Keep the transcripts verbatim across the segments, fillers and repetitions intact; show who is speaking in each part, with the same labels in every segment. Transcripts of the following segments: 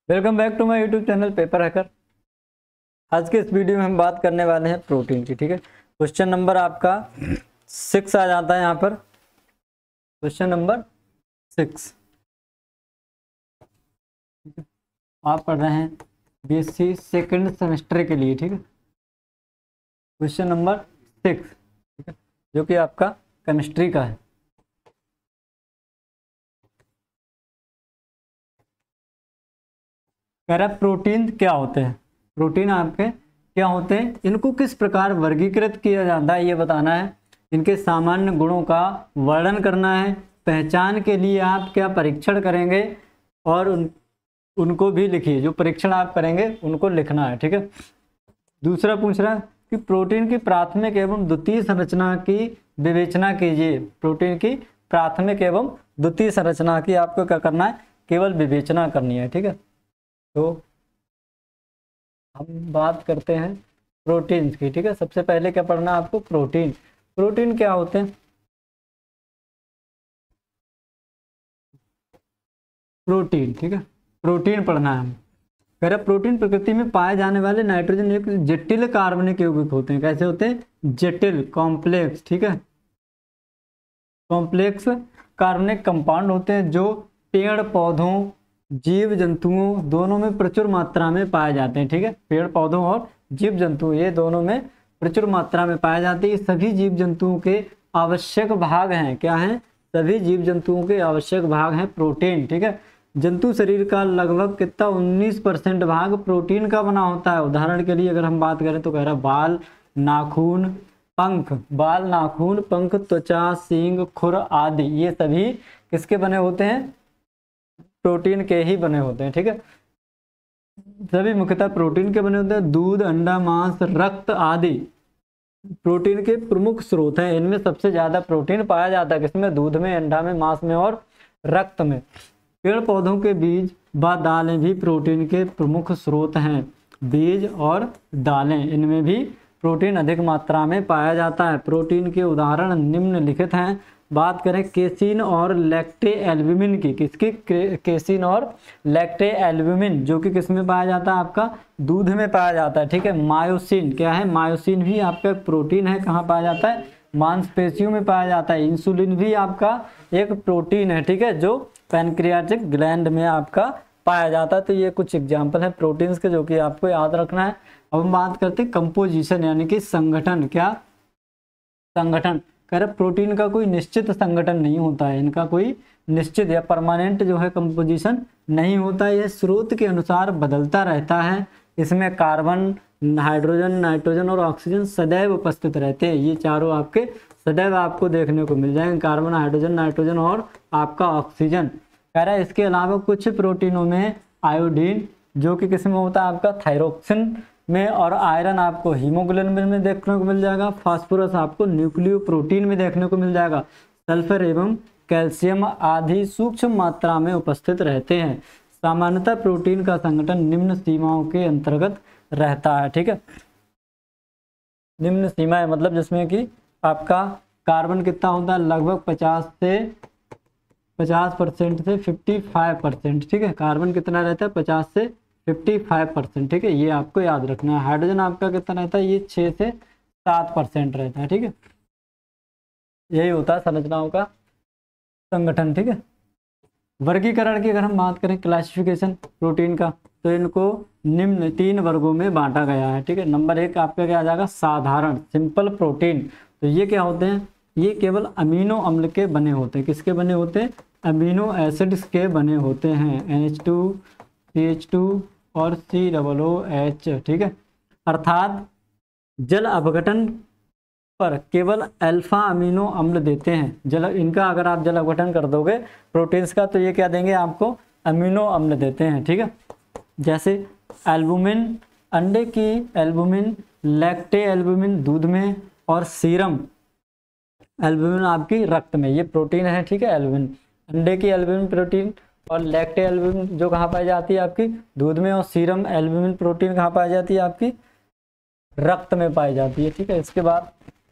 Speaker 1: Welcome back to my YouTube channel paper hacker. आज के इस वीडियो में हम बात करने वाले हैं प्रोटीन की। ठीक है, क्वेश्चन नंबर आपका सिक्स आ जाता है यहाँ पर। क्वेश्चन नंबर सिक्स आप पढ़ रहे हैं बीएससी सेकंड सेमेस्टर के लिए। ठीक है, क्वेश्चन नंबर सिक्स, ठीक है, जो कि आपका केमिस्ट्री का है। कह रहा प्रोटीन क्या होते हैं, प्रोटीन आपके क्या होते हैं, इनको किस प्रकार वर्गीकृत किया जाता है ये बताना है, इनके सामान्य गुणों का वर्णन करना है, पहचान के लिए आप क्या परीक्षण करेंगे और उन उनको भी लिखिए। जो परीक्षण आप करेंगे उनको लिखना है। ठीक है, दूसरा पूछ रहा है कि प्रोटीन की प्राथमिक एवं द्वितीय संरचना की विवेचना कीजिए। प्रोटीन की प्राथमिक एवं द्वितीय संरचना की आपको क्या करना है, केवल विवेचना करनी है। ठीक है, तो हम बात करते हैं प्रोटीन्स की। ठीक है, सबसे पहले क्या पढ़ना है आपको, प्रोटीन। प्रोटीन क्या होते हैं, प्रोटीन। ठीक है, प्रोटीन पढ़ना है हम। कह रहा प्रोटीन प्रकृति में पाए जाने वाले नाइट्रोजन युक्त जटिल कार्बनिक यौगिक होते हैं। कैसे होते हैं, जटिल, कॉम्प्लेक्स। ठीक है, कॉम्प्लेक्स कार्बनिक कंपाउंड होते हैं जो पेड़ पौधों जीव जंतुओं दोनों में प्रचुर मात्रा में पाए जाते हैं। ठीक है, पेड़ पौधों और जीव जंतु ये दोनों में प्रचुर मात्रा में पाए जाते हैं। ये सभी जीव जंतुओं के आवश्यक भाग हैं। क्या हैं, सभी जीव जंतुओं के आवश्यक भाग हैं प्रोटीन। ठीक है, जंतु शरीर का लगभग कितना उन्नीस परसेंट भाग प्रोटीन का बना होता है। उदाहरण के लिए अगर हम बात करें तो कह रहा बाल, नाखून, पंख, बाल, नाखून, पंख, त्वचा, सींग, खुर आदि ये सभी किसके बने होते हैं, प्रोटीन के ही बने होते हैं। ठीक है, सभी मुख्यतः प्रोटीन के बने होते हैं। दूध, अंडा, मांस, रक्त आदि प्रोटीन के प्रमुख स्रोत हैं। इनमें सबसे ज्यादा प्रोटीन पाया जाता है किसमें, दूध में, अंडा में, मांस में और रक्त में। पेड़ पौधों के बीज व दालें भी प्रोटीन के प्रमुख स्रोत हैं। बीज और दालें, इनमें भी प्रोटीन अधिक मात्रा में पाया जाता है। प्रोटीन के उदाहरण निम्नलिखित हैं। बात करें केसिन और लैक्टे एल्ब्यूमिन की, किसकी, केसिन और लैक्टे एल्ब्यूमिन, जो कि किस में पाया जाता है, आपका दूध में पाया जाता है। ठीक है, मायोसिन क्या है, मायोसिन भी आपका प्रोटीन है। कहाँ पाया जाता है, मांसपेशियों में पाया जाता है। इंसुलिन भी आपका एक प्रोटीन है। ठीक है, जो पैनक्रियाटिक ग्लैंड में आपका पाया जाता है। तो ये कुछ एग्जाम्पल है प्रोटीन्स के जो कि आपको याद रखना है। अब हम बात करते हैं कंपोजिशन यानी कि संगठन। क्या, संगठन। कह रहे प्रोटीन का कोई निश्चित संगठन नहीं होता है, इनका कोई निश्चित या परमानेंट जो है कंपोजिशन नहीं होता है। यह स्रोत के अनुसार बदलता रहता है। इसमें कार्बन, हाइड्रोजन, नाइट्रोजन और ऑक्सीजन सदैव उपस्थित रहते हैं। ये चारों आपके सदैव आपको देखने को मिल जाएंगे, कार्बन, हाइड्रोजन, नाइट्रोजन और आपका ऑक्सीजन। कह रहा है इसके अलावा कुछ प्रोटीनों में आयोडीन जो कि किसमें होता है, आपका थायरोक्सिन में, और आयरन आपको हीमोग्लोबिन में देखने को मिल जाएगा। फास्फोरस आपको न्यूक्लियो प्रोटीन में देखने को मिल जाएगा। सल्फर एवं कैल्शियम आदि सूक्ष्म मात्रा में उपस्थित रहते हैं। सामान्यतः प्रोटीन का संगठन निम्न सीमाओं के अंतर्गत रहता है। ठीक है, निम्न सीमाएं मतलब जिसमें कि आपका कार्बन कितना होता है, लगभग पचास से पचास परसेंट से पचपन परसेंट। ठीक है, कार्बन कितना रहता है, पचास से पचपन परसेंट। ठीक है, ये आपको याद रखना है। हाइड्रोजन आपका कितना रहता है, ये छः से सात परसेंट रहता है। ठीक है, यही होता है संरचनाओं का संगठन। ठीक है, वर्गीकरण की अगर हम बात करें, क्लासिफिकेशन प्रोटीन का, तो इनको निम्न तीन वर्गों में बांटा गया है। ठीक है, नंबर एक आपका क्या आ जाएगा, साधारण, सिंपल प्रोटीन। तो ये क्या होते हैं, ये केवल अमीनो अम्ल के बने होते हैं। किसके बने होते हैं, अमीनो एसिड्स के बने होते हैं। N H two, C H two और सी डबल ओ एच। ठीक है, अर्थात जल अपघटन पर केवल अल्फा अमीनो अम्ल देते हैं। जल इनका अगर आप जल अपघटन कर दोगे प्रोटीन्स का, तो ये क्या देंगे आपको, अमीनो अम्ल देते हैं। ठीक है, जैसे एल्बुमिन अंडे की एल्बुमिन, लैक्टे एल्बुमिन दूध में, और सीरम एल्बुमिन आपकी रक्त में। ये प्रोटीन है। ठीक है, एल्बुमिन, अंडे की एल्बुमिन प्रोटीन, और लैक्टे एल्बुमिन जो कहाँ पाई जाती है, आपकी दूध में, और सीरम एल्बुमिन प्रोटीन कहाँ पाई जाती है, आपकी रक्त में पाई जाती है। ठीक है, इसके बाद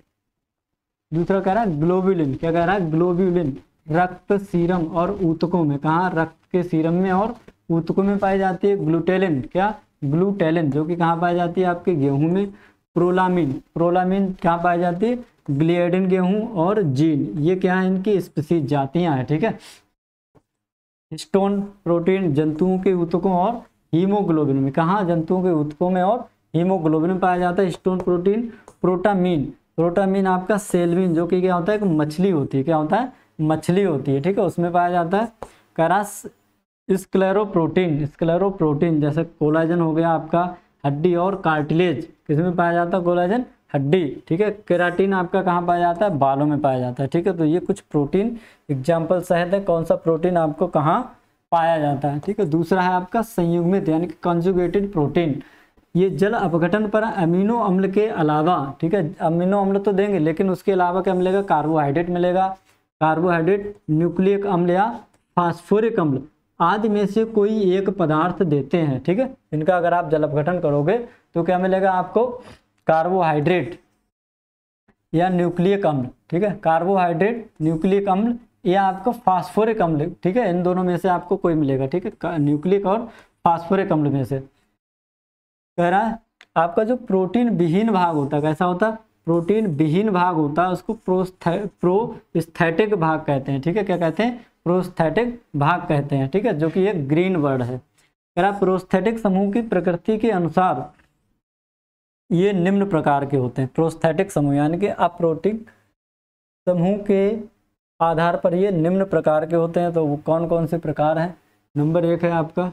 Speaker 1: दूसरा कह रहा है ग्लोब्यूलिन। क्या कह रहा है, ग्लोब्यूलिन रक्त, सीरम और ऊतकों में। कहाँ, रक्त के सीरम में और ऊतकों में पाई जाती है। ग्लूटेलिन, क्या ग्लूटेलिन, जो कि कहाँ पाई जाती है आपके गेहूं में। प्रोलामिन, प्रोलामिन कहाँ पाई जाती है, ग्लिएडिन गेहूं और जीन, ये क्या है इनकी स्पीसीज जातियां हैं, ठीक है। हिस्टोन प्रोटीन जंतुओं के ऊतकों और हीमोग्लोबिन में, कहाँ जंतुओं के ऊतकों में और हीमोग्लोबिन में पाया जाता है हिस्टोन प्रोटीन। प्रोटामीन, प्रोटामीन आपका सेलमिन, जो कि क्या होता है, एक मछली होती है, क्या होता है, मछली होती है, ठीक है, उसमें पाया जाता है। करास स्क्लेरोप्रोटीन, स्क्लेरोप्रोटीन जैसे कोलाजन हो गया आपका, हड्डी और कार्टिलेज, किसमें पाया जाता है, कोलाजन हड्डी, ठीक है। केराटिन आपका कहाँ पाया जाता है, बालों में पाया जाता है, ठीक है। तो ये कुछ प्रोटीन एग्जाम्पल सहित है, कौन सा प्रोटीन आपको कहाँ पाया जाता है, ठीक है। दूसरा है आपका संयुग्मित यानी कि कंजुगेटेड प्रोटीन, ये जल अपघटन पर अमीनो अम्ल के अलावा, ठीक है, अमीनो अम्ल तो देंगे लेकिन उसके अलावा क्या मिलेगा, कार्बोहाइड्रेट मिलेगा, कार्बोहाइड्रेट, न्यूक्लिक अम्ल या फास्फोरिक अम्ल आदि में से कोई एक पदार्थ देते हैं, ठीक है। इनका अगर आप जल अपघटन करोगे तो क्या मिलेगा आपको, कार्बोहाइड्रेट या न्यूक्लिक अम्ल, ठीक है, कार्बोहाइड्रेट, न्यूक्लिक अम्ल या आपको फास्फोरिक अम्ल, ठीक है, इन दोनों में से आपको कोई मिलेगा, ठीक है, न्यूक्लिक और फास्फोरिक अम्ल में से। कह रहा है आपका जो प्रोटीन विहीन भाग होता है, कैसा होता है, प्रोटीन विहीन भाग होता है, उसको प्रोस्थै प्रोस्थेटिक भाग कहते हैं, ठीक है, क्या कहते हैं, प्रोस्थेटिक भाग कहते हैं, ठीक है, जो कि एक ग्रीन वर्ड है। कह रहा प्रोस्थेटिक समूह की प्रकृति के अनुसार ये निम्न प्रकार के होते हैं। प्रोस्थेटिक समूह यानी कि अप्रोटिक समूह के आधार पर ये निम्न प्रकार के होते हैं। तो वो कौन कौन से प्रकार हैं, नंबर एक है आपका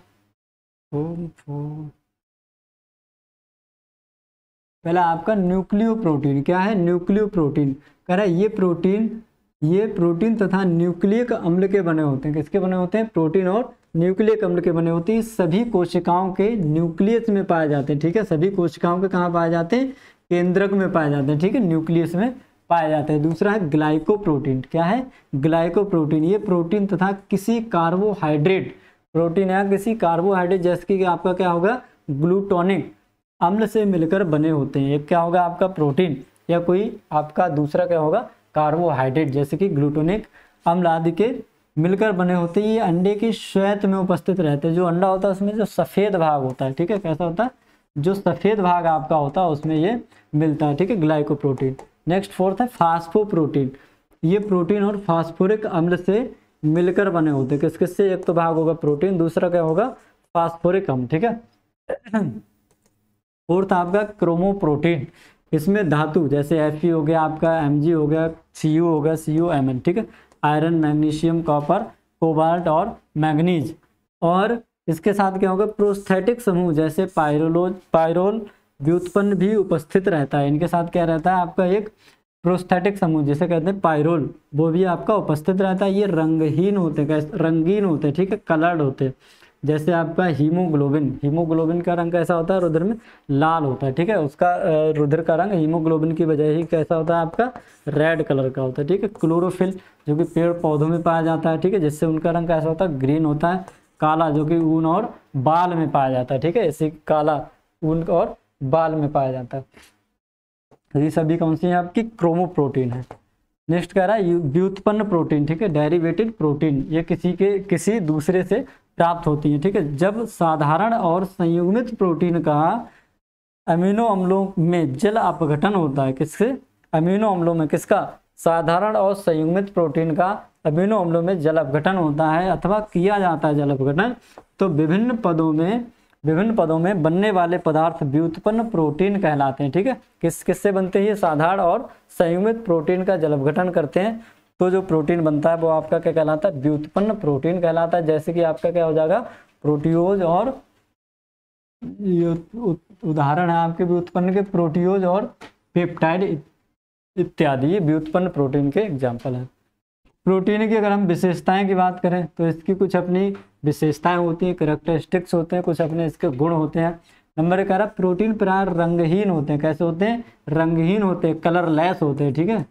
Speaker 1: पहला आपका न्यूक्लियो प्रोटीन, क्या है, न्यूक्लियो प्रोटीन। कह रहा है ये प्रोटीन ये प्रोटीन तथा न्यूक्लिक अम्ल के बने होते हैं, किसके बने होते हैं, प्रोटीन और न्यूक्लिक अम्ल के बने होते हैं। सभी कोशिकाओं के न्यूक्लियस में पाए जाते हैं, ठीक है, सभी कोशिकाओं के कहाँ पाए जाते हैं, केंद्रक में पाए जाते हैं, ठीक है, न्यूक्लियस में पाए जाते हैं। दूसरा है ग्लाइकोप्रोटीन, क्या है, ग्लाइकोप्रोटीन, ये प्रोटीन तथा किसी कार्बोहाइड्रेट, प्रोटीन या किसी कार्बोहाइड्रेट जैसे कि आपका क्या होगा, ग्लूटोनिक अम्ल से मिलकर बने होते हैं। एक क्या होगा आपका प्रोटीन या कोई आपका दूसरा क्या होगा कार्बोहाइड्रेट जैसे कि ग्लूटोनिक अम्ल आदि के मिलकर बने होते हैं। ये अंडे की श्वेत में उपस्थित रहते हैं, जो अंडा होता है उसमें जो सफ़ेद भाग होता है, ठीक है, कैसा होता है, जो सफ़ेद भाग आपका होता है उसमें ये मिलता है, ठीक है, ग्लाइकोप्रोटीन। नेक्स्ट फोर्थ है फास्फोप्रोटीन, ये प्रोटीन और फास्फोरिक अम्ल से मिलकर बने होते हैं, किस किस से, एक तो भाग होगा प्रोटीन, दूसरा क्या होगा फास्फोरिक अम्ल, ठीक है। फोर्थ आपका क्रोमोप्रोटीन, इसमें धातु जैसे एफ हो गया आपका, एम जी हो गया, सी यू हो गया, सी यू एम एन, ठीक है, आयरन, मैग्नीशियम, कॉपर, कोबाल्ट और मैग्नीज। और इसके साथ क्या होगा प्रोस्थेटिक समूह जैसे पायरोलोज पायरोल व्युत्पन्न भी उपस्थित रहता है। इनके साथ क्या रहता है आपका एक प्रोस्थेटिक समूह जिसे कहते हैं पायरोल, वो भी आपका उपस्थित रहता है। ये रंगहीन होते हैं, रंगीन होते हैं, ठीक है, कलर्ड होते हैं। जैसे आपका हीमोग्लोबिन, हीमोग्लोबिन का रंग कैसा होता है, रुधिर में लाल होता है, ठीक है, उसका रुधिर का रंग हीमोग्लोबिन की वजह ही कैसा होता है आपका रेड कलर का होता है, ठीक है। क्लोरोफिल जो कि पेड़ पौधों में पाया जाता है, ठीक है, जिससे उनका रंग कैसा होता है ग्रीन होता है। काला जो कि ऊन और बाल में पाया जाता है, ठीक है, इसी काला ऊन और बाल में पाया जाता है। ये सभी कौन सी है आपकी क्रोमोप्रोटीन है। नेक्स्ट कह रहा है व्युत्पन्न प्रोटीन, ठीक है, डेरिवेटेड प्रोटीन, ये किसी के किसी दूसरे से प्राप्त होती है, ठीक है। जब साधारण और संयुग्मित प्रोटीन का अमीनो अम्लों में जल अपघटन होता है, किससे, अमीनो अम्लों में, किसका, साधारण और संयुग्मित प्रोटीन का अमीनो अम्लों में जल अपघटन होता है अथवा किया जाता है जल अपघटन, तो विभिन्न पदों में विभिन्न पदों में बनने वाले पदार्थ व्युत्पन्न प्रोटीन कहलाते हैं, ठीक है। किस किससे बनते हैं, साधारण और संयुग्मित प्रोटीन का जल अपघटन करते हैं तो जो प्रोटीन बनता है वो आपका क्या कहलाता है, व्युत्पन्न प्रोटीन कहलाता है। जैसे कि आपका क्या हो जाएगा प्रोटियोज, और उदाहरण है आपके व्युत्पन्न के प्रोटियोज और पेप्टाइड इत्यादि, ये व्युत्पन्न प्रोटीन के एग्जाम्पल है। प्रोटीन की अगर हम विशेषताएं की बात करें तो इसकी कुछ अपनी विशेषताएं होती हैं, कैरेक्टरिस्टिक्स होते हैं, कुछ अपने इसके गुण होते हैं। नंबर एक कह रहा प्रोटीन प्राय रंगहीन होते हैं, कैसे होते हैं, रंगहीन होते हैं, कलरलेस होते हैं, ठीक है,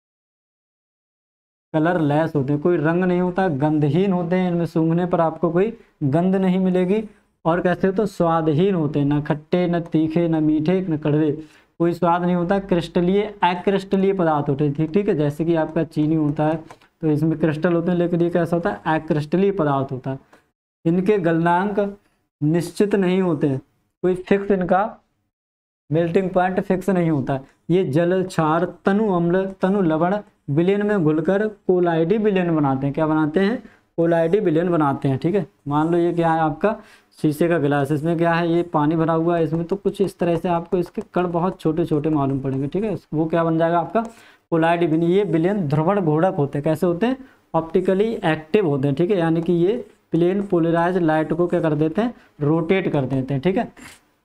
Speaker 1: कलरलेस होते हैं, कोई रंग नहीं होता, गंधहीन होते हैं, इनमें सूंघने पर आपको कोई गंध नहीं मिलेगी। और कैसे हो तो स्वादहीन होते हैं, न खट्टे न तीखे न मीठे न कड़वे, कोई स्वाद नहीं होता। क्रिस्टलीय अक्रिस्टलीय पदार्थ होते हैं, ठीक ठीक है, जैसे कि आपका चीनी होता है तो इसमें क्रिस्टल होते हैं, लेकिन ये कैसा होता है अक्रिस्टलीय पदार्थ होता है। इनके गलनांक निश्चित नहीं होते हैं, कोई फिक्स इनका मेल्टिंग पॉइंट फिक्स नहीं होता। ये जल, क्षार, तनु अम्ल, तनु लवण विलयन में घुलकर कोलाइडी विलयन बनाते हैं। क्या बनाते हैं? कोलाइडी विलयन बनाते हैं। ठीक है, मान लो ये क्या है आपका शीशे का गिलास, इसमें क्या है ये पानी भरा हुआ है, इसमें तो कुछ इस तरह से आपको इसके कण बहुत छोटे छोटे मालूम पड़ेंगे। ठीक है, वो क्या बन जाएगा आपका कोलाइडी विलयन। ये विलयन ध्रुवण घोड़क होते हैं। कैसे होते हैं? ऑप्टिकली एक्टिव होते हैं। ठीक है, यानी कि ये प्लेन पोलराइज लाइट को क्या कर देते हैं? रोटेट कर देते हैं। ठीक है,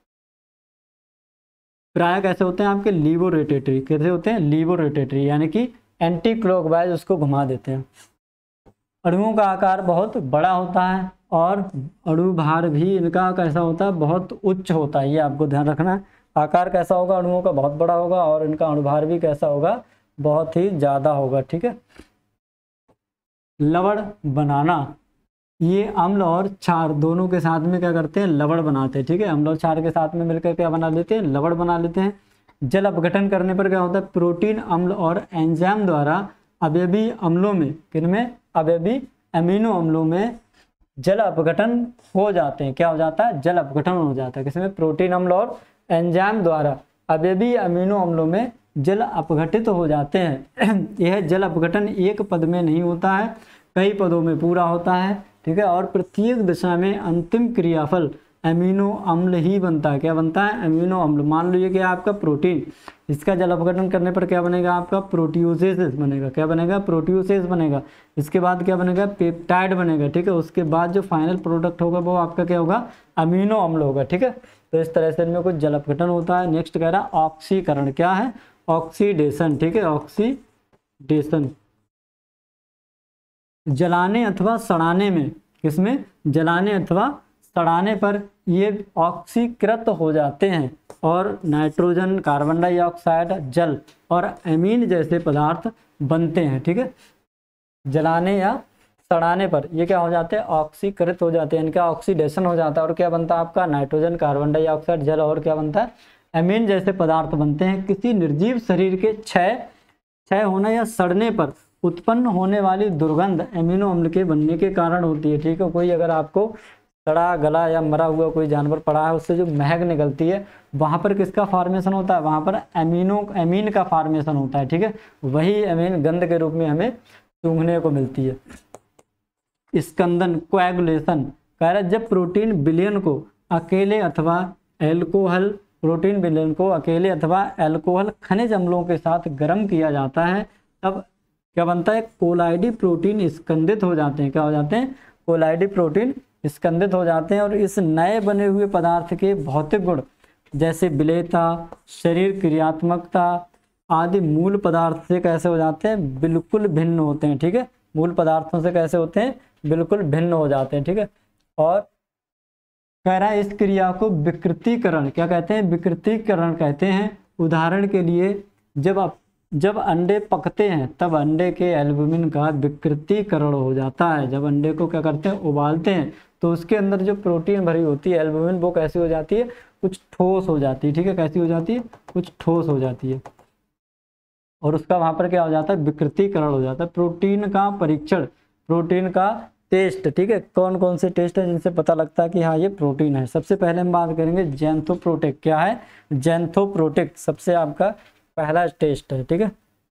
Speaker 1: प्राय कैसे होते हैं आपके? Levo rotatory. कैसे होते हैं? लीवो रोटेटरी, यानी कि एंटी क्लॉकवाइज उसको घुमा देते हैं। अणुओं का आकार बहुत बड़ा होता है और अणु भार भी इनका कैसा होता है? बहुत उच्च होता है। ये आपको ध्यान रखना है। आकार कैसा होगा? अणुओं का बहुत बड़ा होगा और इनका अणुभार भी कैसा होगा? बहुत ही ज़्यादा होगा। ठीक है, लवण बनाना, ये अम्ल और क्षार दोनों के साथ में क्या करते हैं? लवण बनाते हैं। ठीक है, अम्ल और क्षार के साथ में मिलकर क्या बना लेते हैं? लवण बना लेते हैं। जल अपघटन करने पर क्या होता है? प्रोटीन अम्ल और एंजाइम द्वारा अवयवी अम्लों में, किनमें? अवयवी अमीनो अम्लों में जल अपघटन हो जाते हैं। क्या हो जाता है? जल अपघटन हो जाता है। किसमें? प्रोटीन अम्ल और एंजाइम द्वारा अवयवी अमीनो अम्लों में जल अपघटित हो जाते हैं। यह जल अपघटन एक पद में नहीं होता है, कई पदों में पूरा होता है। ठीक है, और प्रत्येक दिशा में अंतिम क्रियाफल अमीनो अम्ल ही बनता है। क्या बनता है? अमीनो अम्ल। मान लो ये क्या आपका प्रोटीन, इसका जल अपघटन करने पर क्या बनेगा आपका? प्रोटियोसेस बनेगा। क्या बनेगा? प्रोटियोसेस बनेगा। इसके बाद क्या बनेगा? पेप्टाइड बनेगा। ठीक है, उसके बाद जो फाइनल प्रोडक्ट होगा वो आपका क्या होगा? अमीनो अम्ल होगा। ठीक है, तो इस तरह से इनमें कुछ जल अपघटन होता है। नेक्स्ट कह रहा है ऑक्सीकरण। क्या है? ऑक्सीडेशन। ठीक है, ऑक्सीडेशन जलाने अथवा सड़ाने में, किसमें? जलाने अथवा सड़ाने पर ये ऑक्सीकृत हो जाते हैं और नाइट्रोजन, कार्बन डाइऑक्साइड, जल और एमीन जैसे पदार्थ बनते हैं। ठीक है, जलाने या सड़ाने पर ये क्या हो जाते हैं? ऑक्सीकृत हो जाते हैं, इनका ऑक्सीडेशन हो जाता है और क्या बनता है आपका? नाइट्रोजन, कार्बन डाइऑक्साइड, जल और क्या बनता है? एमीन जैसे पदार्थ बनते हैं। किसी निर्जीव शरीर के क्षय क्षय होने या सड़ने पर उत्पन्न होने वाली दुर्गंध एमिनो अम्ल के बनने के कारण होती है। ठीक है, कोई अगर आपको सड़ा गला या मरा हुआ कोई जानवर पड़ा है, उससे जो महक निकलती है, वहाँ पर किसका फॉर्मेशन होता है? वहाँ पर एमिनो एमीन का फॉर्मेशन होता है। ठीक है, वही एमीन गंध के रूप में हमें सूंघने को मिलती है। स्कंदन, कोएगुलेशन, कह रहा है जब प्रोटीन विलयन को अकेले अथवा एल्कोहल प्रोटीन विलयन को अकेले अथवा एल्कोहल खनिज अम्लों के साथ गर्म किया जाता है, तब क्या बनता है? कोलाइडी प्रोटीन स्कंदित हो जाते हैं। क्या हो जाते हैं? कोलाइडी प्रोटीन स्कंदित हो जाते हैं और इस नए बने हुए पदार्थ के भौतिक गुण जैसे विलेयता, शरीर क्रियात्मकता आदि मूल पदार्थ से कैसे हो जाते हैं? बिल्कुल भिन्न होते हैं। ठीक है, मूल पदार्थों से कैसे होते हैं? बिल्कुल भिन्न हो जाते हैं। ठीक है, और कह रहा है इस क्रिया को विकृतीकरण क्या कहते हैं? विकृतीकरण कहते हैं। उदाहरण के लिए जब आप जब अंडे पकते हैं तब अंडे के एल्बुमिन का विकृतीकरण हो जाता है। जब अंडे को क्या करते हैं? उबालते हैं तो उसके अंदर जो प्रोटीन भरी होती है एल्बुमिन, वो कैसी हो जाती है? कुछ ठोस हो जाती है। ठीक है, कैसी हो जाती है? कुछ ठोस हो जाती है और उसका वहाँ पर क्या हो जाता है? विकृतीकरण हो जाता है। प्रोटीन का परीक्षण, प्रोटीन का टेस्ट। ठीक है, कौन कौन से टेस्ट है जिनसे पता लगता है कि हाँ ये प्रोटीन है? सबसे पहले हम बात करेंगे जेंथोप्रोटेक। क्या है? जेंथोप्रोटेक सबसे आपका पहला टेस्ट है। ठीक है,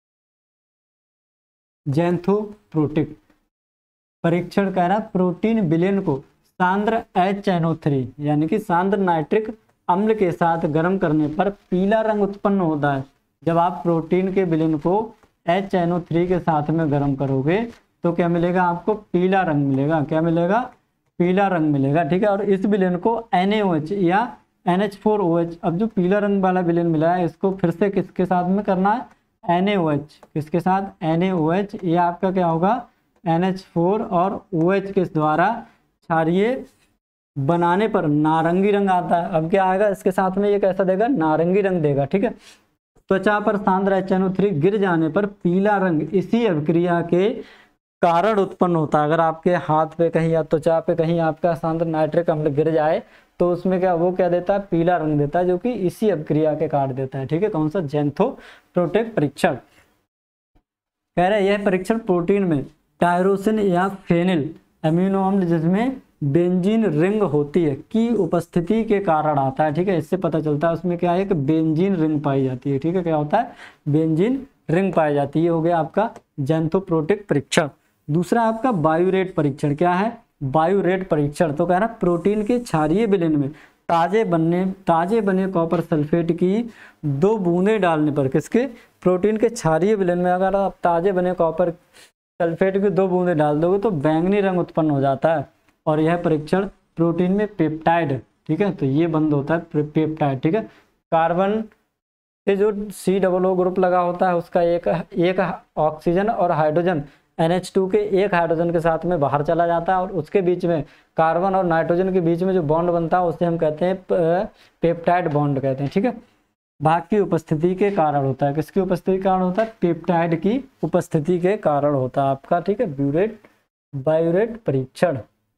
Speaker 1: जेंथोप्रोटेक परीक्षण कह रहा है प्रोटीन विलयन को सांद्र एच एन ओ थ्री यानी कि सांद्र नाइट्रिक अम्ल के साथ गर्म करने पर पीला रंग उत्पन्न होता है। जब आप प्रोटीन के विलयन को एच एन ओ थ्री के साथ में गर्म करोगे तो क्या मिलेगा आपको? पीला रंग मिलेगा। क्या मिलेगा? पीला रंग मिलेगा। ठीक है, और इस विलयन को एन ए ओ एच या N H four O H, अब जो पीला रंग वाला विलयन मिला है इसको फिर से किसके साथ में करना है? N A O H. किसके साथ? N A O H. ये आपका क्या होगा? एन एच फोर और ओ एच के द्वारा क्षारीय बनाने पर नारंगी रंग आता है। अब क्या आएगा इसके साथ में? ये कैसा देगा? नारंगी रंग देगा। ठीक है, त्वचा पर सांद्र एच एन ओ थ्री गिर जाने पर पीला रंग इसी अभिक्रिया के कारण उत्पन्न होता है। अगर आपके हाथ पे कहीं या त्वचा पे कहीं आपका सांद्र नाइट्रिक अम्ल गिर जाए तो उसमें क्या वो क्या देता है? पीला रंग देता है, जो कि इसी अभिक्रिया के कारण देता है। ठीक है, कौन सा? जेंथोप्रोटेक परीक्षण। कह रहे हैं यह परीक्षण प्रोटीन में टायरोसिन या फेनिल अमीनो अम्ल जिसमें बेंजीन रिंग होती है की उपस्थिति के कारण आता है। ठीक है, इससे पता चलता है उसमें क्या है कि बेंजीन रिंग पाई जाती है। ठीक है, क्या होता है, बेंजीन रिंग पाई जाती है। हो गया आपका जेंथोप्रोटिक परीक्षण। दूसरा आपका बायोरेट परीक्षण। क्या है, बायोरेट परीक्षण। तो कह रहा प्रोटीन के क्षारीय विलयन में ताजे बनने ताजे बने कॉपर सल्फेट की दो बूंदे डालने पर, किसके, प्रोटीन के क्षारीय विलयन में अगर आप ताजे बने कॉपर सल्फेट की दो बूंदे डाल दोगे तो बैंगनी रंग उत्पन्न हो जाता है। और यह परीक्षण प्रोटीन में पेप्टाइड, ठीक है, तो ये बंद होता है पेप्टाइड। ठीक है, कार्बन से जो सी डबल ओ ग्रुप लगा होता है उसका एक एक ऑक्सीजन और हाइड्रोजन एन एच टू के एक हाइड्रोजन के साथ में बाहर चला जाता है और उसके बीच में कार्बन और नाइट्रोजन के बीच में जो बॉन्ड बनता है उसे हम कहते हैं पेप्टाइड बॉन्ड कहते हैं। ठीक है, भाग की उपस्थिति के कारण होता है। किसकी उपस्थिति के कारण होता है, पेप्टाइड की उपस्थिति के कारण होता है आपका। ठीक है, ब्यूरेट बायोरेट परीक्षण।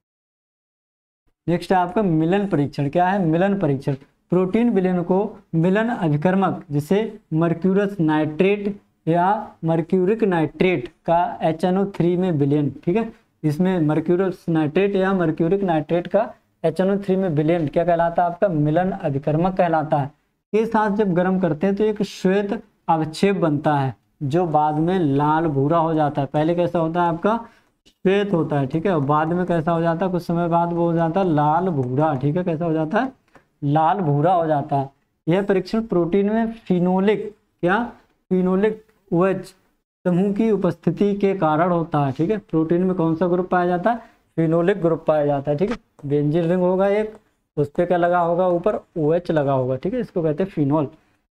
Speaker 1: नेक्स्ट है आपका मिलन परीक्षण। क्या है, मिलन परीक्षण। प्रोटीन विलयन को मिलन अभिकर्मक जिसे मर्क्यूरस नाइट्रेट या मर्क्यूरिक नाइट्रेट का एच एन ओ थ्री में विलयन, ठीक है, इसमें मर्क्यूरस नाइट्रेट या मर्क्यूरिक नाइट्रेट का एच एन ओ थ्री में विलयन क्या कहलाता है, आपका मिलन अभिकर्मक कहलाता है। के साथ जब गर्म करते हैं तो एक श्वेत अवक्षेप बनता है जो बाद में लाल भूरा हो जाता है। पहले कैसा होता है, आपका श्वेत होता है, ठीक है, और बाद में कैसा हो जाता है, कुछ समय बाद वो हो जाता है लाल भूरा। ठीक है, कैसा हो जाता है, लाल भूरा हो जाता है। यह परीक्षण प्रोटीन में फिनोलिक क्या फिनोलिक ओएच समूह की उपस्थिति के कारण होता है। ठीक है, प्रोटीन में कौन सा ग्रुप पाया जाता है, फिनोलिक ग्रुप पाया जाता है। ठीक है, बेंजीन रिंग होगा एक, उस पर क्या लगा होगा, ऊपर ओएच लगा होगा। ठीक है, इसको कहते हैं फिनोल।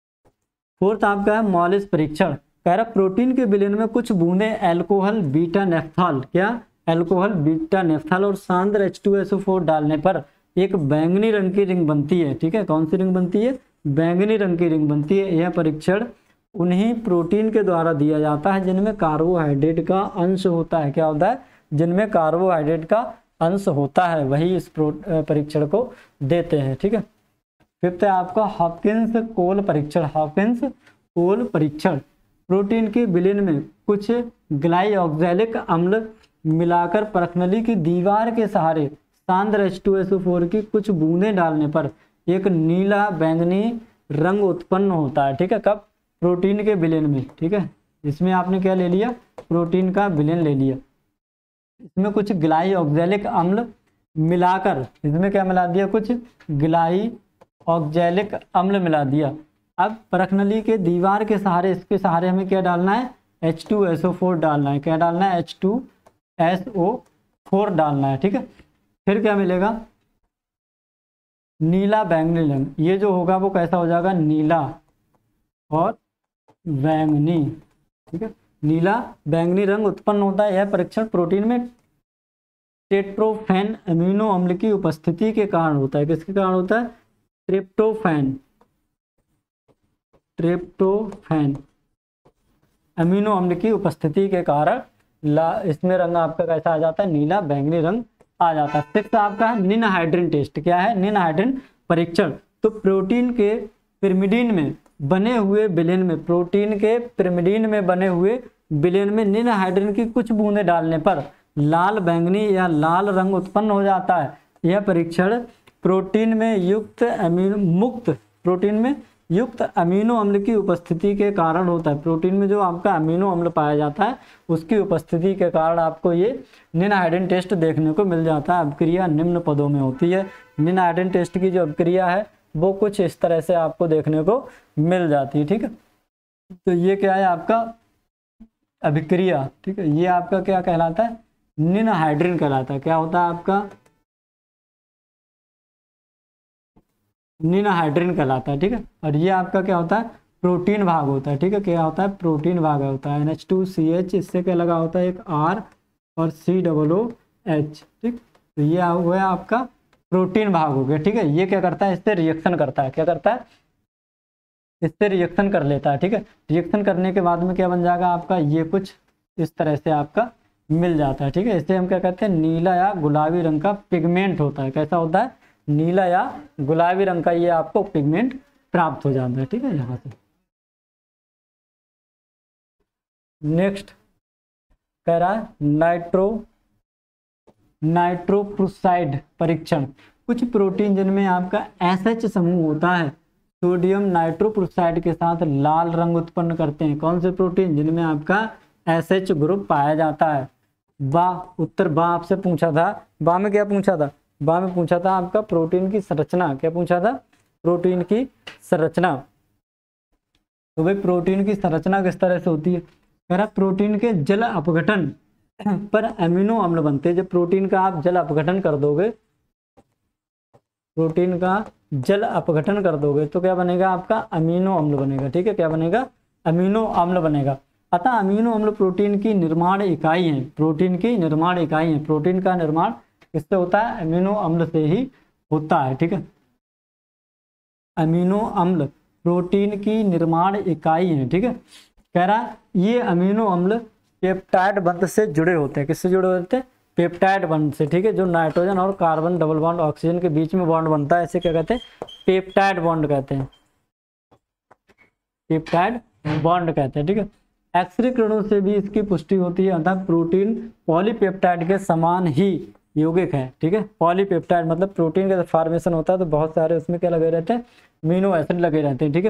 Speaker 1: फोर्थ आपका है मॉलिस परीक्षण। कह रहा प्रोटीन के विलयन में कुछ बूंदे एल्कोहल बीटा नेफ्थाल क्या एल्कोहल बीटा नेफ्थाल और सांद्र H two S O four डालने पर एक बैंगनी रंग की रिंग बनती है। ठीक है, कौन सी रिंग बनती है, बैंगनी रंग की रिंग बनती है। यह परीक्षण उन्हीं प्रोटीन के द्वारा दिया जाता है जिनमें कार्बोहाइड्रेट का अंश होता है। क्या होता है, जिनमें कार्बोहाइड्रेट का अंश होता है, वही इस परीक्षण को देते हैं। ठीक है, फिफ्थ है आपका हॉपकिंस कोल परीक्षण। हॉपकिंस कोल परीक्षण प्रोटीन के विलयन में कुछ ग्लाइऑक्सैलिक अम्ल मिलाकर परखनली की दीवार के सहारे सांद्र H two S O four की कुछ बूंदें डालने पर एक नीला बैंगनी रंग उत्पन्न होता है। ठीक है, कब, प्रोटीन के विलयन में। ठीक है, इसमें आपने क्या ले लिया, प्रोटीन का विलयन ले लिया, इसमें कुछ ग्लाइऑक्सैलिक अम्ल मिलाकर, इसमें क्या मिला दिया, कुछ ग्लाइऑक्सैलिक अम्ल मिला दिया। अब परखनली के दीवार के सहारे, इसके सहारे हमें क्या डालना है, H two S O four डालना है। क्या डालना है, H two S O four डालना है। ठीक है, फिर क्या मिलेगा, नीला बैंगनी रंग। ये जो होगा वो कैसा हो जाएगा, नीला और बैंगनी। ठीक है, नीला बैंगनी रंग उत्पन्न होता है। यह परीक्षण प्रोटीन में ट्रिप्टोफैन अमीनो अम्ल की उपस्थिति के कारण होता है। किसके कारण होता है, ट्रिप्टोफैन ट्रिप्टोफैन अमीनो अम्ल की उपस्थिति के कारण ला इसमें रंग आपका कैसा आ जाता है, नीला बैंगनी रंग आ जाता है। सिक्स्थ आपका है निनहाइड्रिन टेस्ट। क्या है, निनहाइड्रिन परीक्षण। तो प्रोटीन के पिरिमिडीन में बने हुए विलयन में प्रोटीन के पिरिमिडीन में बने हुए विलयन में निनहाइड्रिन की कुछ बूंदें डालने पर लाल बैंगनी या लाल रंग उत्पन्न हो जाता है। यह परीक्षण प्रोटीन में युक्त अमीनो मुक्त प्रोटीन में युक्त अमीनो अम्ल की उपस्थिति के कारण होता है। प्रोटीन में जो आपका अमीनो अम्ल पाया जाता है उसकी उपस्थिति के कारण आपको ये निनहाइड्रिन टेस्ट देखने को मिल जाता है। अभिक्रिया निम्न पदों में होती है। निनहाइड्रिन टेस्ट की जो अभिक्रिया है वो कुछ इस तरह से आपको देखने को मिल जाती है। ठीक है, तो ये क्या है आपका अभिक्रिया। ठीक है, ये आपका क्या कहलाता है, निनहाइड्रिन कहलाता है। क्या होता है आपका, निनहाइड्रिन कहलाता है। ठीक है, और ये आपका क्या होता है, प्रोटीन भाग होता है। ठीक है, क्या होता है, प्रोटीन भाग होता है। N H two C H, इससे क्या लगा होता है, एक आर और सी डबल ओ एच। ठीक, तो ये हुआ आपका प्रोटीन भाग हो गया। ठीक है, ये क्या करता है, इससे रिएक्शन करता है। क्या करता है, इससे रिएक्शन कर लेता है। ठीक है, रिएक्शन करने के बाद में क्या बन जाएगा आपका, ये कुछ इस तरह से आपका मिल जाता है। ठीक है, इससे हम क्या कहते हैं, नीला या गुलाबी रंग का पिगमेंट होता है। कैसा होता है, नीला या गुलाबी रंग का ये आपको पिगमेंट प्राप्त हो जाता है। ठीक है, यहाँ से नेक्स्ट कह रहा है नाइट्रो नाइट्रोप्रोसाइड परीक्षण। कुछ प्रोटीन जिनमें आपका एस एच समूह होता है सोडियम नाइट्रोप्रोसाइड के साथ लाल रंग उत्पन्न करते हैं। कौन से प्रोटीन? जिनमें आपका एस एच ग्रुप पाया जाता है। बा उत्तर बा आपसे पूछा था। बा में क्या पूछा था? बा में पूछा था आपका प्रोटीन की संरचना। क्या पूछा था? प्रोटीन की संरचना। तो भाई प्रोटीन की संरचना किस तरह से होती है? कह रहा प्रोटीन के जल अपघटन पर अमीनो अम्ल बनते हैं। जब प्रोटीन का आप जल अपघटन कर दोगे, प्रोटीन का जल अपघटन कर दोगे तो क्या बनेगा? आपका अमीनो अम्ल बनेगा। ठीक है, क्या बनेगा? अमीनो अम्ल बनेगा। अतः अमीनो अम्ल प्रोटीन की निर्माण इकाई है। प्रोटीन की निर्माण इकाई है। प्रोटीन का निर्माण किससे होता है? अमीनो अम्ल से ही होता है। ठीक है, अमीनो अम्ल प्रोटीन की निर्माण इकाई है। ठीक है, कह रहा ये अमीनो अम्ल पेप्टाइड बंध से जुड़े होते हैं। किससे जुड़े होते हैं? पेप्टाइड बंध से। ठीक है, जो नाइट्रोजन और कार्बन डबल बॉन्ड ऑक्सीजन के बीच में बॉन्ड बनता है, इसे क्या कहते हैं? पेप्टाइड बॉन्ड कहते हैं। पेप्टाइड बॉन्ड कहते हैं। ठीक है, एक्सरे किरणों से भी इसकी पुष्टि होती है। अतः प्रोटीन पॉलीपेप्टाइड के समान ही यौगिक है। ठीक है, पॉलीपेप्टाइड मतलब प्रोटीन का फॉर्मेशन होता है तो बहुत सारे उसमें क्या लगे रहते हैं? अमीनो एसिड लगे रहते हैं। ठीक है,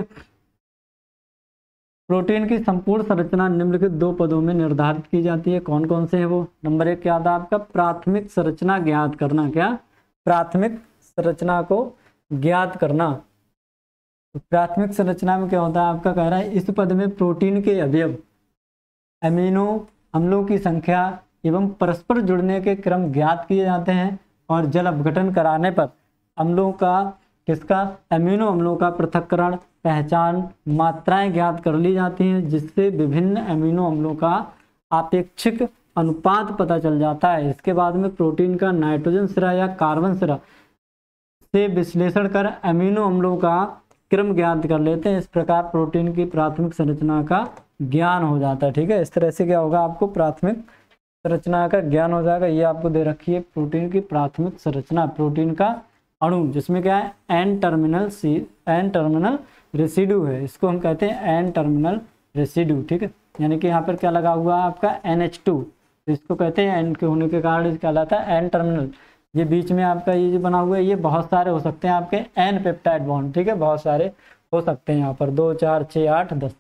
Speaker 1: प्रोटीन की संपूर्ण संरचना निम्नलिखित दो पदों में निर्धारित की जाती है। कौन कौन से है वो? नंबर एक क्या था आपका? प्राथमिक संरचना ज्ञात करना। क्या? प्राथमिक संरचना को ज्ञात करना। तो प्राथमिक संरचना में क्या होता है आपका? कह रहा है इस पद में प्रोटीन के अवयव, अमीनो अम्लों की संख्या एवं परस्पर जुड़ने के क्रम ज्ञात किए जाते हैं और जल अपघटन कराने पर अम्लों का किसका? अमीनो अम्लों का पृथक्करण, पहचान, मात्राएं ज्ञात कर ली जाती हैं, जिससे विभिन्न अमीनो अम्लों का आपेक्षिक अनुपात पता चल जाता है। इसके बाद में प्रोटीन का नाइट्रोजन सिरा या कार्बन सिरा से विश्लेषण कर अमीनो अम्लों का क्रम ज्ञात कर लेते हैं। इस प्रकार प्रोटीन की प्राथमिक संरचना का ज्ञान हो जाता है। ठीक है, इस तरह से क्या होगा? आपको प्राथमिक संरचना का ज्ञान हो जाएगा। ये आपको दे रखी है प्रोटीन की प्राथमिक संरचना। प्रोटीन का अणु जिसमें क्या है? N terminal C N terminal residue है। इसको हम कहते हैं एन टर्मिनल रेसिड्यू। ठीक है, यानी कि यहाँ पर क्या लगा हुआ है आपका? N H two. इसको कहते हैं एन के होने के कारण कहलाता है एन टर्मिनल। ये बीच में आपका ये जो बना हुआ है ये बहुत सारे हो सकते हैं आपके एन पेप्टाइड बॉन्ड। ठीक है, बहुत सारे हो सकते हैं यहाँ पर, दो चार छः आठ दस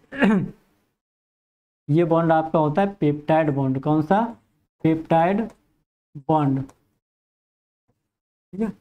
Speaker 1: ये बॉन्ड आपका होता है पेप्टाइड बॉन्ड। कौन सा? Peptide bond. ठीक है,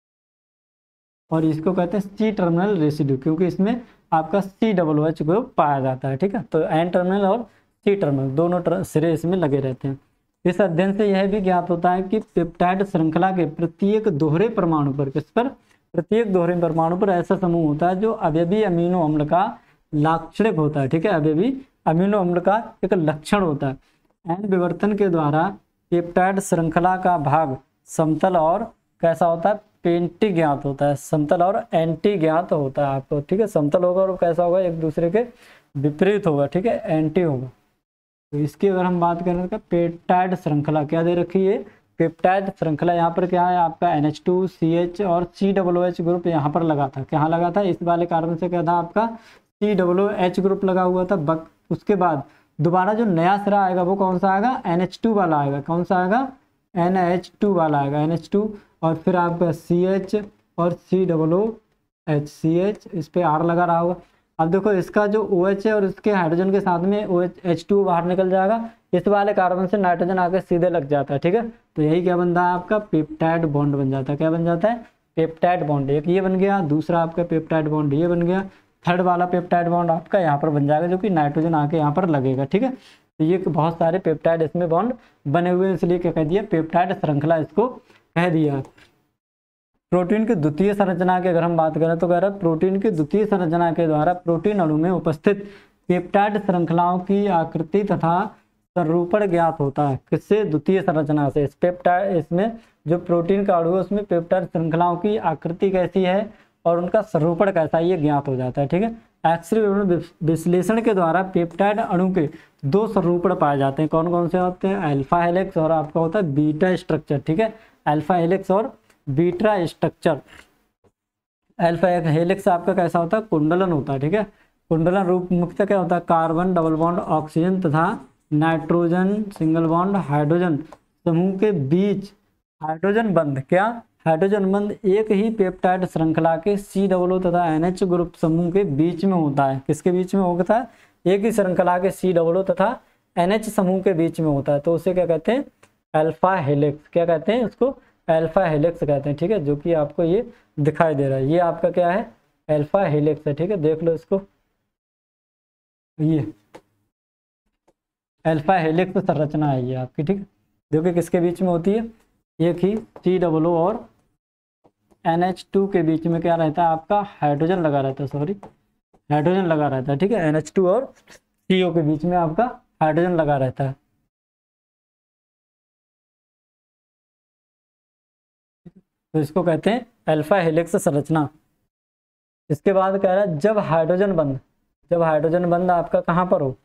Speaker 1: और इसको कहते हैं सी टर्मिनल रेसिड्यू, क्योंकि इसमें आपका सी डबल एच ग्रुप पाया जाता है। ठीक है, तो एन टर्मिनल और सी टर्मिनल दोनों सिरे इसमें लगे रहते हैं। इस अध्ययन से यह भी ज्ञात होता है कि पेप्टाइड श्रृंखला के प्रत्येक दोहरे परमाणु पर, किस पर? प्रत्येक दोहरे परमाणु पर ऐसा समूह होता है जो अवयवी अमीनो अम्ल का लाक्षणिक होता है। ठीक है, अवयवी अमीनो अम्ल का एक लक्षण होता है। एन विवर्तन के द्वारा पेप्टाइड श्रृंखला का भाग समतल और कैसा होता है? पेंटी ज्ञात होता है। समतल और एंटी ज्ञात होता है आपको। ठीक है, समतल होगा और कैसा होगा? एक दूसरे के विपरीत होगा। ठीक है, एंटी होगा। तो इसकी अगर हम बात करें तो पेप्टाइड श्रृंखला क्या दे रखी है? पेप्टाइड श्रृंखला यहाँ पर क्या है आपका? N H two C H और सी डब्ल्यू एच ग्रुप यहाँ पर लगा था। कहाँ लगा था? इस वाले कार्बन से क्या था आपका? सी डब्ल्यू एच ग्रुप लगा हुआ था। बक उसके बाद दोबारा जो नया सिरा आएगा वो कौन सा आएगा? एन एच टू वाला आएगा। कौन सा आएगा? एन एच टू वाला आएगा, एन एच टू। और फिर आपका सी एच और C W H, C H इस पर आर लगा रहा होगा। अब देखो इसका जो ओ एच है और इसके हाइड्रोजन के साथ में ओ एच एच टू बाहर निकल जाएगा। इस वाले कार्बन से नाइट्रोजन आकर सीधे लग जाता है। ठीक है, तो यही क्या बनता है आपका? पेप्टाइड बॉन्ड बन जाता है। क्या बन जाता है? Peptide bond. एक ये बन गया, दूसरा आपका पेप्टाइड बॉन्ड ये बन गया, थर्ड वाला पेप्टाइड बॉन्ड आपका यहाँ पर बन जाएगा जो कि नाइट्रोजन आके यहाँ पर लगेगा। ठीक है, तो ये बहुत सारे पेप्टाइड इसमें बॉन्ड बने हुए हैं, इसलिए क्या कह दिया? पेप्टाइड श्रृंखला इसको कह दिया। प्रोटीन की द्वितीय संरचना की अगर हम बात करें तो कह रहा है प्रोटीन की द्वितीय संरचना के द्वारा प्रोटीन अणु में उपस्थित पेप्टाइड श्रृंखलाओं की आकृति तथा स्वरूपण ज्ञात होता है। किससे? द्वितीय संरचना से। इस पेप्टाइड इसमें जो प्रोटीन का अणु है उसमें पेप्टाइड श्रृंखलाओं की आकृति कैसी है और उनका स्वरूपण कैसा है ये ज्ञात हो जाता है। ठीक है, एक्स-रे विश्लेषण के द्वारा पेप्टाइड अणु के दो स्वरूपण पाए जाते हैं। कौन कौन से होते हैं? अल्फा हेलिक्स और आपका होता है बीटा स्ट्रक्चर। ठीक है, अल्फा हेलिक्स और बीटा स्ट्रक्चर। अल्फा हेलिक्स आपका कैसा होता है? कुंडलन होता है। ठीक है, कुंडलन रूप मुख्यतः क्या होता है? कार्बन डबल बॉन्ड ऑक्सीजन तथा नाइट्रोजन सिंगल बॉन्ड हाइड्रोजन समूह के बीच हाइड्रोजन बंध, क्या हाइड्रोजन बंध एक ही पेप्टाइड श्रृंखला के सी डबल तथा एनएच ग्रुप समूह के बीच में होता है। किसके बीच में होता है? एक ही श्रृंखला के सी डबल तथा एनएच समूह के बीच में होता है, तो उसे क्या कहते हैं? Alpha helix. क्या कहते हैं उसको? अल्फा हेलिक्स कहते हैं, ठीक है, जो कि आपको ये दिखाई दे रहा है, ये आपका क्या है? अल्फा हेलिक्स है, ठीक है, देख लो इसको, ये अल्फा हेलिक्स संरचना है ये आपकी, ठीक है, जो कि किसके बीच में होती है? एक ही सी डबल ओ और एन एच टू के बीच में क्या रहता है? आपका हाइड्रोजन लगा रहता है, सॉरी हाइड्रोजन लगा रहता है, ठीक है, एन एच टू और सी ओ के बीच में आपका हाइड्रोजन लगा रहता है। तो इसको कहते हैं अल्फा हेलिक्स संरचना। इसके बाद कह रहा है जब हाइड्रोजन बंध, जब हाइड्रोजन बंध आपका कहाँ पर हो?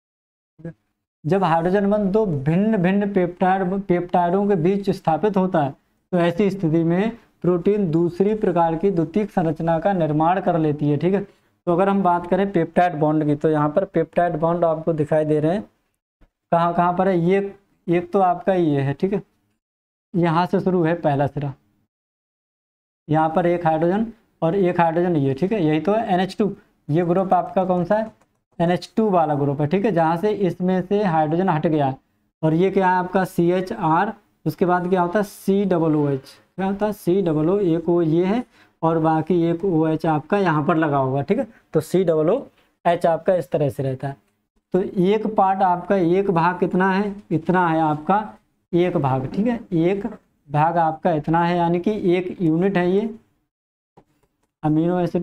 Speaker 1: जब हाइड्रोजन बंध दो भिन्न भिन्न पेप्टाइड पेप्टाइडों के बीच स्थापित होता है, तो ऐसी स्थिति में प्रोटीन दूसरी प्रकार की द्वितीयक संरचना का निर्माण कर लेती है, ठीक है। तो अगर हम बात करें पेप्टाइड बॉन्ड की, तो यहाँ पर पेप्टाइड बॉन्ड आपको दिखाई दे रहे हैं, कहाँ कहाँ पर है? ये एक तो आपका ये है, ठीक है, यहाँ से शुरू है पहला सिरा, यहाँ पर एक हाइड्रोजन और एक हाइड्रोजन ये, ठीक है, यही तो है एन एच टू। ये ग्रुप आपका कौन सा है? एन एच टू वाला ग्रुप है, ठीक है, जहाँ से इसमें से हाइड्रोजन हट गया है। और ये क्या है आपका? सी एच आर, उसके बाद क्या होता है? सी डबल ओ एच, क्या होता है? सी डबल ओ, एक ओ ये है और बाकी एक ओ एच आपका यहाँ पर लगा होगा, ठीक है, तो सी डबल ओ एच आपका इस तरह से रहता है। तो एक पार्ट आपका, एक भाग कितना है? इतना है आपका एक भाग, ठीक है, एक भाग आपका इतना है, यानी कि एक यूनिट है ये अमीनो एसिड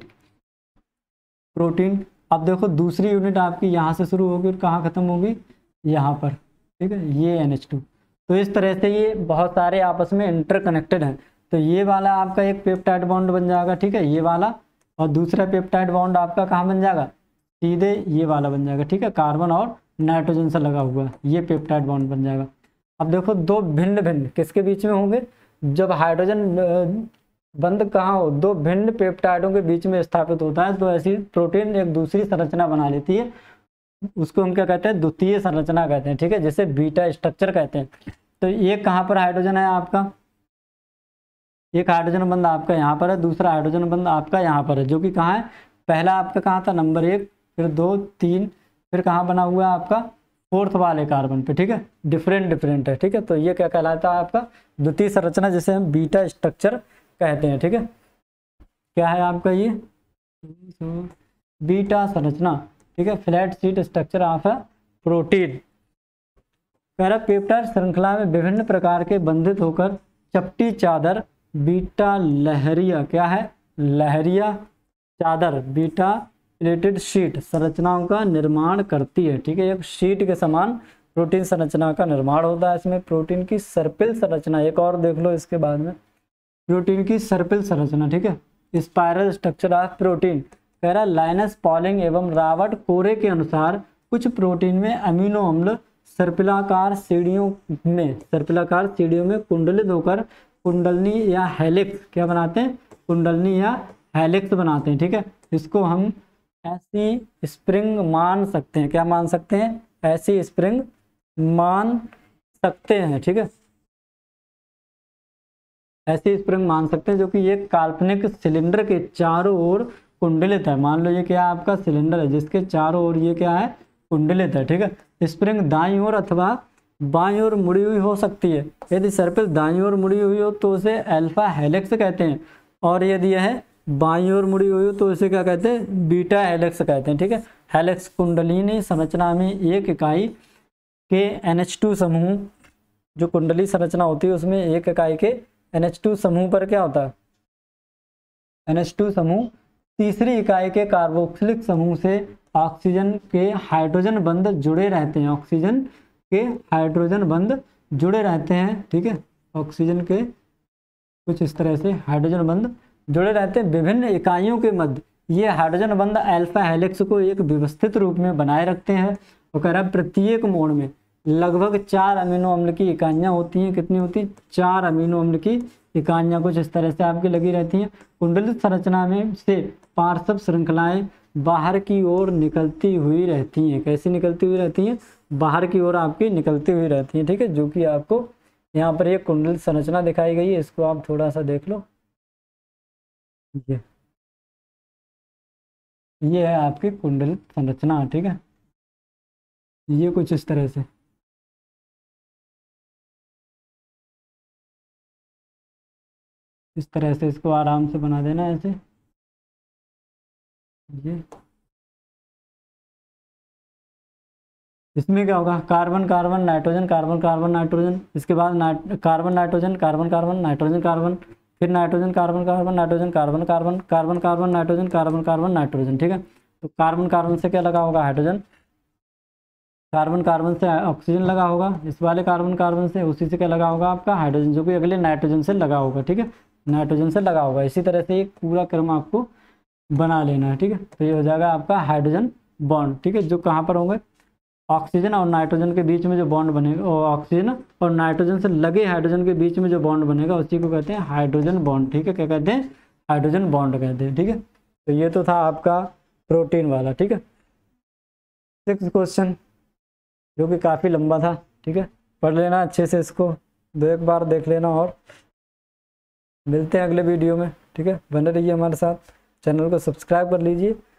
Speaker 1: प्रोटीन। अब देखो दूसरी यूनिट आपकी यहाँ से शुरू होगी और कहाँ ख़त्म होगी? यहाँ पर, ठीक है, ये एन एच टू। तो इस तरह से ये बहुत सारे आपस में इंटरकनेक्टेड हैं। तो ये वाला आपका एक पेप्टाइड बॉन्ड बन जाएगा, ठीक है, ये वाला, और दूसरा पेप्टाइड बॉन्ड आपका कहाँ बन जाएगा? सीधे ये वाला बन जाएगा, ठीक है, कार्बन और नाइट्रोजन से लगा हुआ, ये पेप्टाइड बॉन्ड बन जाएगा। अब देखो दो भिन्न भिन्न किसके बीच में होंगे? जब हाइड्रोजन बंध कहाँ हो? दो भिन्न पेप्टाइडों के बीच में स्थापित होता है, तो ऐसी प्रोटीन एक दूसरी संरचना बना लेती है, उसको हम क्या कहते हैं? द्वितीय संरचना कहते हैं, ठीक है, जिसे बीटा स्ट्रक्चर कहते हैं। तो एक कहाँ पर हाइड्रोजन है आपका? एक हाइड्रोजन बंध आपका यहाँ पर है, दूसरा हाइड्रोजन बंध आपका यहाँ पर है, जो कि कहाँ है? पहला आपका कहाँ था? नंबर एक, फिर दो, तीन, फिर कहाँ बना हुआ है आपका? फोर्थ वाले कार्बन पे, ठीक है, डिफरेंट डिफरेंट है, ठीक है। तो ये क्या कहलाता है आपका? द्वितीय संरचना, जिसे हम बीटा स्ट्रक्चर कहते हैं, ठीक है। क्या है आपका ये? बीटा संरचना, ठीक है, flat sheet structure of a protein. Para peptide श्रृंखला में विभिन्न प्रकार के बंधित होकर चपटी चादर बीटा लहरिया, क्या है? लहरिया चादर, बीटा प्लेटेड शीट संरचनाओं का निर्माण करती है, ठीक है। एक शीट के समान प्रोटीन संरचना का निर्माण होता है। इसमें प्रोटीन की सर्पिल संरचना, एक और देख लो इसके बाद में, प्रोटीन की सर्पिल संरचना, ठीक है, स्पाइरल स्ट्रक्चर ऑफ प्रोटीन। कह रहा लाइनस पॉलिंग एवं रॉबर्ट कोरे के अनुसार कुछ प्रोटीन में अमीनो अम्ल सर्पिलाकार सीढ़ियों में सर्पिलाकार सीढ़ियों में कुंडलित होकर कुंडलनी या हेलिक्स क्या बनाते हैं? कुंडलनी या हेलिक्स बनाते हैं, ठीक है। इसको हम ऐसी स्प्रिंग मान सकते हैं, क्या मान सकते हैं? ऐसी स्प्रिंग मान सकते हैं, ठीक है, ऐसी स्प्रिंग मान सकते हैं, जो कि एक काल्पनिक सिलेंडर के चारों ओर कुंडलित है। मान लो ये क्या है आपका? सिलेंडर है, जिसके चारों ओर ये क्या है? कुंडलित है, ठीक है। स्प्रिंग दाईं ओर अथवा बाईं ओर मुड़ी हुई हो सकती है। यदि सर्पिल दाईं ओर मुड़ी हुई हो तो उसे अल्फा हेलिक्स कहते हैं, और यदि यह बाईं ओर मुड़ी हुई हो तो इसे क्या कहते हैं? बीटा हेलिक्स कहते हैं, ठीक है। हेलिक्स कुंडलिनी संरचना में एक इकाई के एन एच टू समूह, जो कुंडली संरचना होती है उसमें एक इकाई के एन एच टू समूह पर क्या होता है? एन एच टू समूह तीसरी इकाई के कार्बोक्सिलिक समूह से ऑक्सीजन के हाइड्रोजन बंध जुड़े रहते हैं, ऑक्सीजन के हाइड्रोजन बंध जुड़े रहते हैं, ठीक है। ऑक्सीजन के कुछ इस तरह से हाइड्रोजन बंध जुड़े रहते हैं विभिन्न इकाइयों के मध्य। ये हाइड्रोजन बंध अल्फा हेलिक्स को एक व्यवस्थित रूप में बनाए रखते हैं। वो कह रहा है प्रत्येक मोड़ में लगभग चार अमीनो अम्ल की इकाइयाँ होती हैं। कितनी होती हैं? चार अमीनो अम्ल की इकाइयाँ कुछ इस तरह से आपकी लगी रहती हैं। कुंडलित संरचना में से पार्श्व श्रृंखलाएं बाहर की ओर निकलती हुई रहती हैं। कैसी निकलती हुई रहती हैं? बाहर की ओर आपकी निकलती हुई रहती हैं, ठीक है, जो कि आपको यहाँ पर ये कुंडल संरचना दिखाई गई है, इसको आप थोड़ा सा देख लो। ये ये है आपकी कुंडल संरचना, ठीक है। ये कुछ इस तरह से, इस तरह से इसको आराम से बना देना ऐसे। ये इसमें क्या होगा, carbon carbon nitrogen, carbon carbon nitrogen, इसके बाद नाइट carbon nitrogen, carbon carbon nitrogen carbon, फिर nitrogen carbon carbon nitrogen carbon carbon, carbon carbon nitrogen carbon carbon nitrogen, ठीक है। तो कार्बन कार्बन से क्या लगा होगा, हाइड्रोजन। कार्बन कार्बन से ऑक्सीजन लगा होगा, इस वाले कार्बन कार्बन से, उसी से क्या लगा होगा आपका, हाइड्रोजन, जो कि अगले नाइट्रोजन से लगा होगा, ठीक है। नाइट्रोजन से लगा होगा। इसी तरह से एक पूरा क्रम आपको बना लेना है, ठीक है। तो ये हो जाएगा आपका हाइड्रोजन बॉन्ड, ठीक है, जो कहाँ पर होंगे, ऑक्सीजन और नाइट्रोजन के बीच में जो बॉन्ड बनेगा, और ऑक्सीजन और नाइट्रोजन से लगे हाइड्रोजन के बीच में जो बॉन्ड बनेगा उसी को कहते हैं हाइड्रोजन बॉन्ड, ठीक है। क्या कहते हैं, हाइड्रोजन बॉन्ड कहते हैं, ठीक है। तो ये तो था आपका प्रोटीन वाला, ठीक है। सिक्स क्वेश्चन जो कि काफ़ी लंबा था, ठीक है, पढ़ लेना अच्छे से इसको, दो एक बार देख लेना। और मिलते हैं अगले वीडियो में, ठीक है। बने रहिए हमारे साथ, चैनल को सब्सक्राइब कर लीजिए।